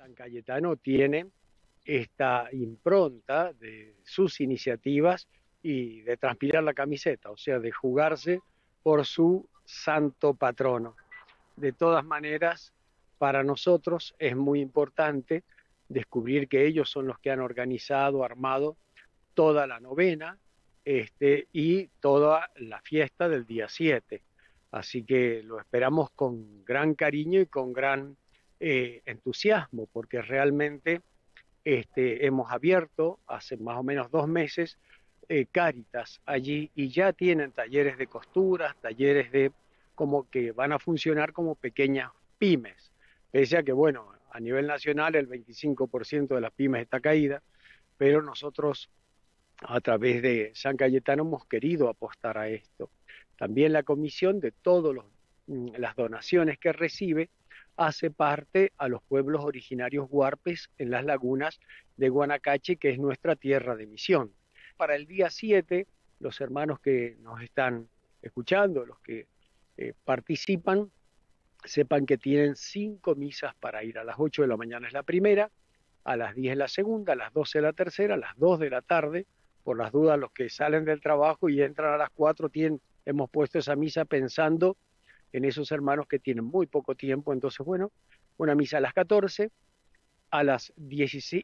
San Cayetano tiene esta impronta de sus iniciativas y de transpirar la camiseta, o sea, de jugarse por su santo patrono. De todas maneras, para nosotros es muy importante descubrir que ellos son los que han organizado, armado toda la novena y toda la fiesta del día 7. Así que lo esperamos con gran cariño y con gran entusiasmo, porque realmente hemos abierto hace más o menos 2 meses Cáritas allí y ya tienen talleres de costuras, talleres de como que van a funcionar como pequeñas pymes. Pese a que, bueno, a nivel nacional el 25% de las pymes está caída, pero nosotros a través de San Cayetano hemos querido apostar a esto. También la comisión de todas las donaciones que recibe hace parte a los pueblos originarios huarpes en las lagunas de Guanacache, que es nuestra tierra de misión. Para el día 7, los hermanos que nos están escuchando, los que participan, sepan que tienen 5 misas para ir. A las 8 de la mañana es la primera, a las 10 la segunda, a las 12 la tercera, a las 2 de la tarde. Por las dudas, los que salen del trabajo y entran a las 4 hemos puesto esa misa pensando en esos hermanos que tienen muy poco tiempo. Entonces, bueno, una misa a las 14, a las 16,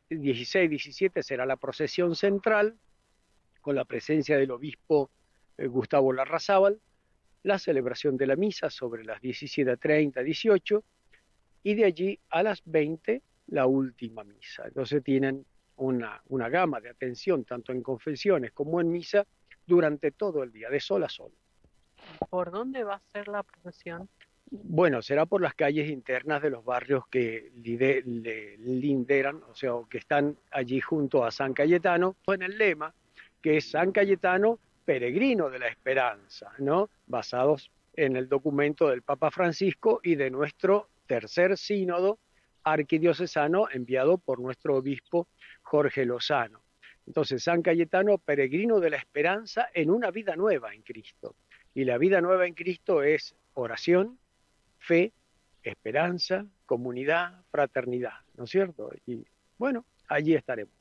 17 será la procesión central con la presencia del obispo Gustavo Larrazábal, la celebración de la misa sobre las 17:30, 18, y de allí a las 20 la última misa. Entonces tienen una gama de atención, tanto en confesiones como en misa, durante todo el día, de sol a sol. ¿Por dónde va a ser la procesión? Bueno, será por las calles internas de los barrios que linderan, o sea, que están allí junto a San Cayetano, en el lema, que es San Cayetano, peregrino de la esperanza, ¿no? Basados en el documento del Papa Francisco y de nuestro tercer sínodo arquidiocesano enviado por nuestro obispo Jorge Lozano. Entonces, San Cayetano, peregrino de la esperanza en una vida nueva en Cristo. Y la vida nueva en Cristo es oración, fe, esperanza, comunidad, fraternidad, ¿no es cierto? Y bueno, allí estaremos.